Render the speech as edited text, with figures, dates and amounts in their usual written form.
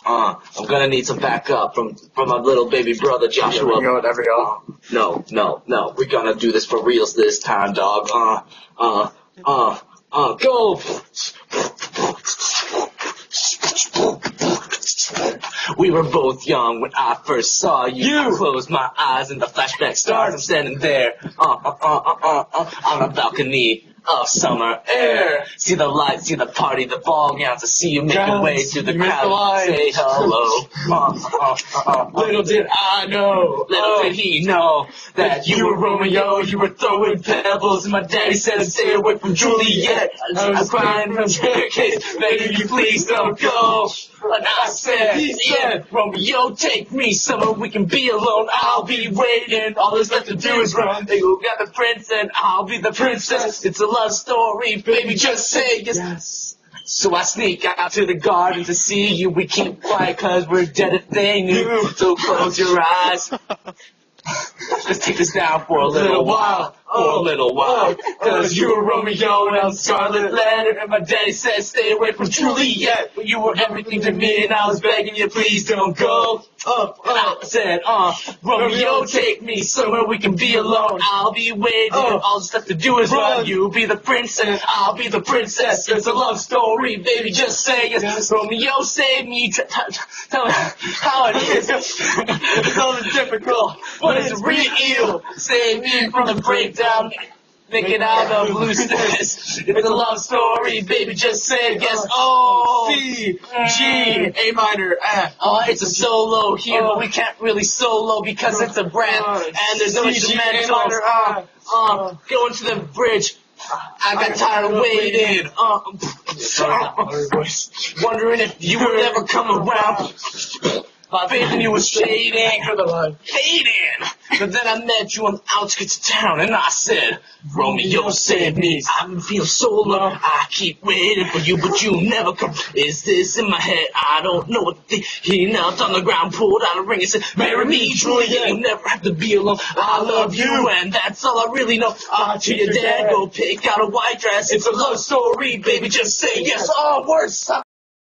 I'm gonna need some backup from my little baby brother Joshua. No. We're gonna do this for reals this time, dog. Go! We were both young when I first saw you. I closed my eyes and the flashback starts. I'm standing there, on a balcony of summer air. See the lights, see the party, the ball gowns. I see you make your way through the crowd. Say hello. Little did I know, little did he know that you were Romeo. You were throwing pebbles, and my daddy said to stay away from Juliet. I was crying from the staircase, begging you please don't go. And I said, yeah, Romeo, take me somewhere we can be alone. I'll be waiting. All there's left to do is run. You got the prince and I'll be the princess. It's a love story, baby, just say yes. So I sneak out to the garden to see you. We keep quiet cause we're dead if they knew. So close your eyes. Let's take this down for a little while. Cause you were Romeo and I'm Scarlet Letter. And my daddy said stay away from Juliet. But you were everything to me and I was begging you please don't go. And I said, Romeo, take me somewhere we can be alone. I'll be waiting. All that's left to do is run. You be the prince and I'll be the princess. It's a love story, baby, just say yes. Romeo, save me. Tell me how it is. It's all difficult, but it's real. Save me from the breakdown. Make it out of looseness. It's a love story, baby, just say yes. C, G, A minor, F. It's a solo here, but we can't really solo because it's a brand, and there's no instrumentals. Going to the bridge. I got tired of waiting. Wondering if you would ever come around. My faith in you was fading. But then I met you on the outskirts of town, and I said, Romeo, save me. I feel so low. I keep waiting for you, but you never come. Is this in my head? I don't know what to think. He knelt on the ground, pulled out a ring, and said, marry me, Julia. You never have to be alone. I love you, and that's all I really know. To your dad, go pick out a white dress. It's a love story, baby. Just say yes. Words.